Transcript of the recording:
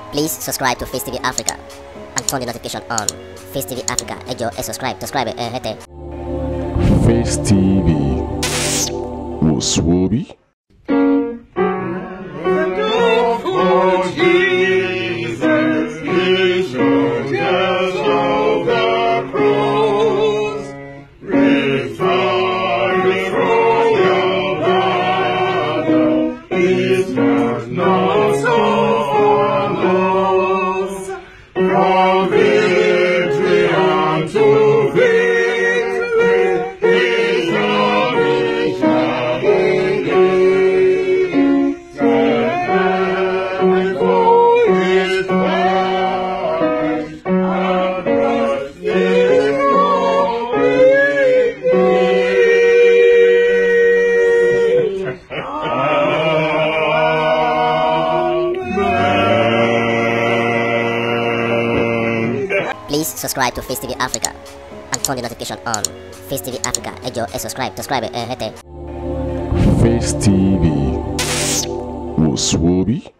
Please subscribe to Face TV Africa and turn the notification on. Face TV Africa, ẹ jọ̀ọ́ ẹ subscribe, hete. Face TV wò sùwòbí. Please subscribe to Face TV Africa and turn the notification on. Face TV Africa, ẹ jọ̀ọ́ ẹ subscribe, hete. Face TV wò sùwòbí.